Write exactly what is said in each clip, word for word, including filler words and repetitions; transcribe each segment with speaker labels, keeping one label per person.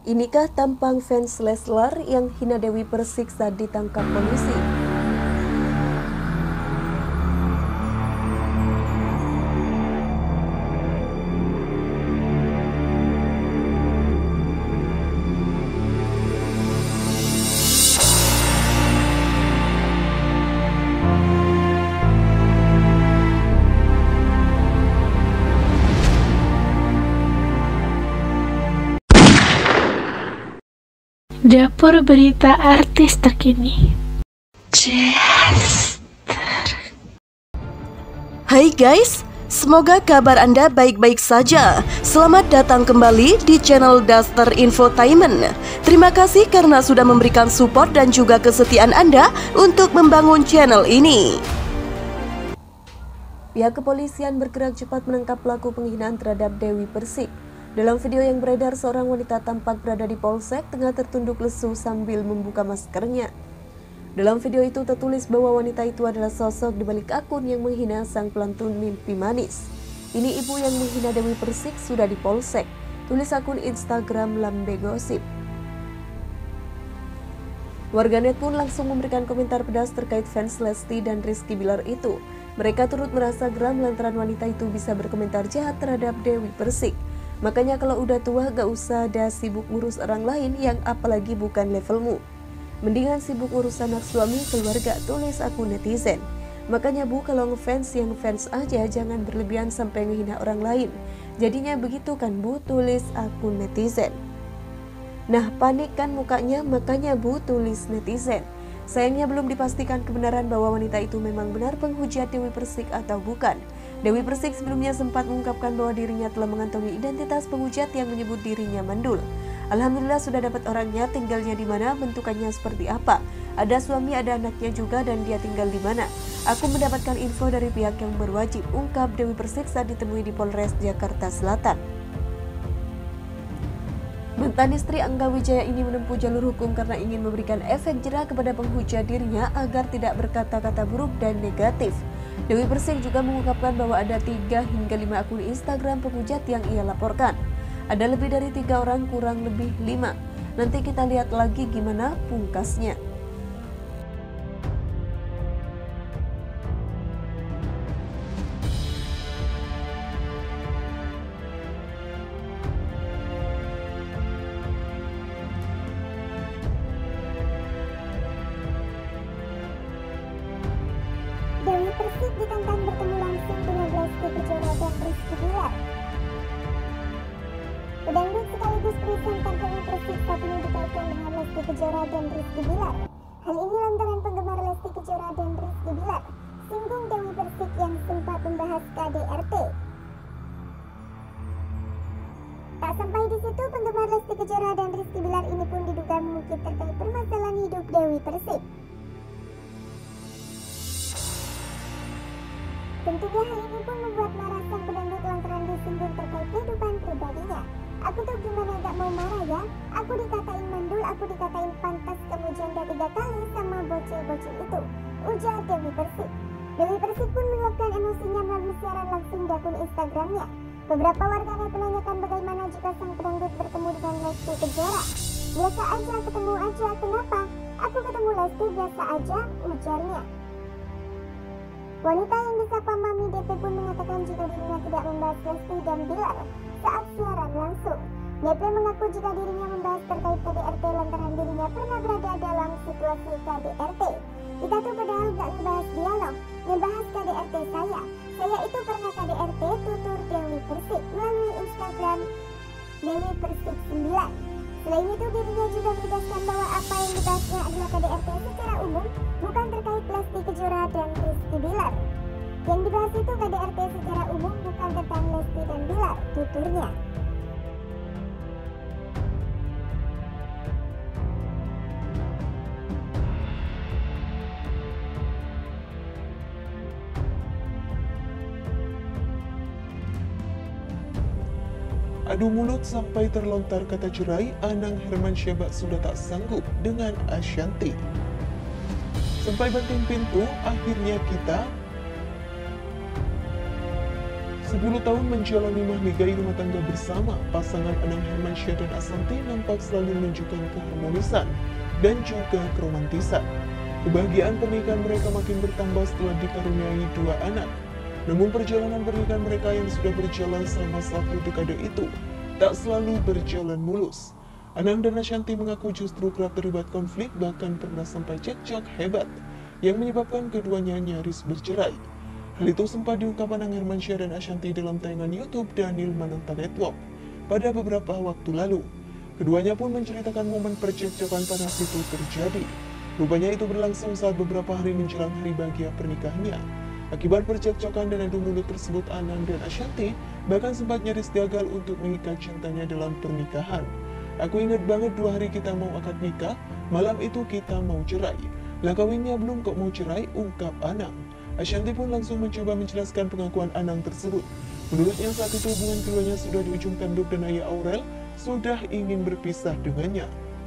Speaker 1: Inikah tampang fans Leslar yang hina Dewi Persik saat ditangkap polisi?
Speaker 2: Dapur berita artis terkini.
Speaker 1: Hai guys, semoga kabar Anda baik-baik saja. Selamat datang kembali di channel Daster Infotainment. Terima kasih karena sudah memberikan support dan juga kesetiaan Anda untuk membangun channel ini. Pihak kepolisian bergerak cepat menangkap pelaku penghinaan terhadap Dewi Persik. Dalam video yang beredar, seorang wanita tampak berada di polsek tengah tertunduk lesu sambil membuka maskernya. Dalam video itu tertulis bahwa wanita itu adalah sosok di balik akun yang menghina sang pelantun mimpi manis. Ini ibu yang menghina Dewi Persik sudah di polsek, tulis akun Instagram Lambe Gosip. Warganet pun langsung memberikan komentar pedas terkait fans Lesti dan Rizky Bilar itu. Mereka turut merasa geram lantaran wanita itu bisa berkomentar jahat terhadap Dewi Persik. Makanya kalau udah tua gak usah ada sibuk ngurus orang lain yang apalagi bukan levelmu. Mendingan sibuk ngurus anak suami keluarga, tulis akun netizen. Makanya bu, kalau ngefans yang fans aja, jangan berlebihan sampai ngehina orang lain. Jadinya begitu kan bu, tulis akun netizen. Nah panik kan mukanya, makanya bu, tulis netizen. Sayangnya belum dipastikan kebenaran bahwa wanita itu memang benar penghujat Dewi Persik atau bukan. Dewi Persik sebelumnya sempat mengungkapkan bahwa dirinya telah mengantongi identitas penghujat yang menyebut dirinya mandul. Alhamdulillah sudah dapat orangnya, tinggalnya di mana, bentukannya seperti apa. Ada suami, ada anaknya juga, dan dia tinggal di mana. Aku mendapatkan info dari pihak yang berwajib, ungkap Dewi Persik saat ditemui di Polres Jakarta Selatan. Mantan istri Angga Wijaya ini menempuh jalur hukum karena ingin memberikan efek jera kepada penghujat dirinya agar tidak berkata-kata buruk dan negatif. Dewi Persik juga mengungkapkan bahwa ada tiga hingga lima akun Instagram penghujat yang ia laporkan. Ada lebih dari tiga orang, kurang lebih lima. Nanti kita lihat lagi gimana pungkasnya.
Speaker 3: Dewi Persik ditantang bertemu langsung dengan Lesti Kejora dan Rizky Bilar. Pedangdut sekaligus presenter Dewi Persik saat ini dikaitkan dengan Lesti Kejora dan Rizky Bilar. Hal ini lantaran penggemar Lesti Kejora dan Rizky Bilar singgung Dewi Persik yang sempat membahas K D R T. Tak sampai di situ, penggemar Lesti Kejora dan Rizky Bilar ini pun diduga mengungkit terkait permasalahan hidup Dewi Persik. Tentunya hal ini pun membuat marah sang pedangdut lantaran disinggung terkait kehidupan pribadinya. Aku tuh gimana gak mau marah ya? Aku dikatain mandul, aku dikatain pantas kamu janda tiga kali sama bocil-bocil itu, ujar Dewi Persik. Dewi Persik pun meluapkan emosinya melalui siaran langsung di akun Instagramnya. Beberapa warganet menanyakan bagaimana jika sang pedangdut bertemu dengan Lesti Kejora. Biasa aja, ketemu aja, kenapa? Aku ketemu Lesti biasa aja, ujarnya. Wanita yang disapa Mami D P pun mengatakan jika dirinya tidak membahas Lesti dan Bilar saat siaran langsung. D P mengaku jika dirinya membahas terkait K D R T lantaran dirinya pernah berada dalam situasi K D R T. Kita tuh padahal gak ngebahas dialog, ngebahas K D R T saya. Saya itu pernah K D R T, tutur Dewi Persik melalui Instagram Dewi Persik sembilan. Selain itu dirinya juga menegaskan bahwa apa yang dibahasnya adalah K D R T secara umum, bukan terkait Lesti Kejora dan Rizky Bilar. Yang dibahas itu K D R T secara umum, bukan tentang Lesti dan Bilar, tuturnya.
Speaker 4: Adu mulut sampai terlontar kata cerai, Anang Hermansyah sudah tak sanggup dengan Ashanty. Sampai banting pintu, akhirnya kita sepuluh tahun menjalani mahligai rumah tangga bersama, pasangan Anang Hermansyah dan Ashanty nampak selalu menunjukkan keharmonisan dan juga keromantisan. Kebahagiaan pernikahan mereka makin bertambah setelah dikaruniai dua anak. Namun perjalanan pernikahan mereka yang sudah berjalan selama satu dekade itu tak selalu berjalan mulus. Anang dan Ashanty mengaku justru kerap terlibat konflik, bahkan pernah sampai cekcok hebat yang menyebabkan keduanya nyaris bercerai. Hal itu sempat diungkap Anang Hermansyah dan Ashanty dalam tayangan YouTube Daniel Mananta Network pada beberapa waktu lalu. Keduanya pun menceritakan momen percekcokan panas itu terjadi. Rupanya itu berlangsung saat beberapa hari menjelang hari bahagia pernikahannya. Akibat percekcokan dan adu mulut tersebut, Anang dan Ashanty bahkan sempat nyaris gagal untuk mengikat cintanya dalam pernikahan. Aku ingat banget dua hari kita mau akad nikah, malam itu kita mau cerai. Lah kawinnya belum kok mau cerai, ungkap Anang. Ashanty pun langsung mencoba menjelaskan pengakuan Anang tersebut. Menurutnya saat itu hubungan keduanya sudah di ujung tanduk dan ayah Aurel sudah ingin berpisah dengannya.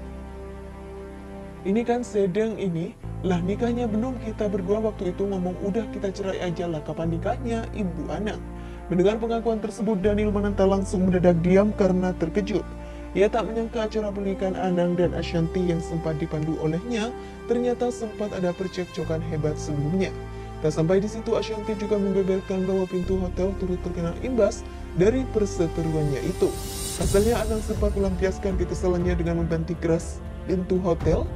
Speaker 4: Ini kan sedang ini, lah nikahnya belum, kita berdua waktu itu ngomong udah kita cerai aja, lah kapan nikahnya, Ibu Anang. Mendengar pengakuan tersebut, Daniel Mananta langsung mendadak diam karena terkejut. Ia tak menyangka acara pernikahan Anang dan Ashanty yang sempat dipandu olehnya ternyata sempat ada percekcokan hebat sebelumnya. Tak sampai di situ, Ashanty juga membeberkan bahwa pintu hotel turut terkena imbas dari perseteruannya itu. Pasalnya Anang sempat melampiaskan kekesalannya dengan membanting keras pintu hotel,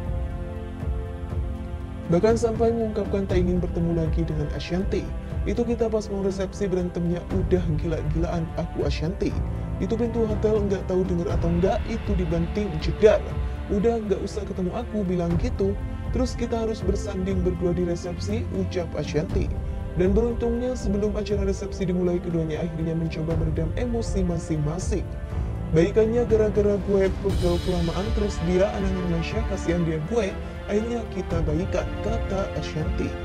Speaker 4: bahkan sampai mengungkapkan tak ingin bertemu lagi dengan Ashanty. Itu kita pas mau resepsi berantemnya udah gila-gilaan aku Ashanty. Itu pintu hotel nggak tahu denger atau enggak, itu dibanting jedar. Udah nggak usah ketemu aku, bilang gitu. Terus kita harus bersanding berdua di resepsi, ucap Ashanty. Dan beruntungnya sebelum acara resepsi dimulai, keduanya akhirnya mencoba meredam emosi masing-masing. Baikannya gara-gara gue pegel kelamaan, terus dia Anang Hermansyah kasihan dia gue, akhirnya kita baikan, kata Ashanty.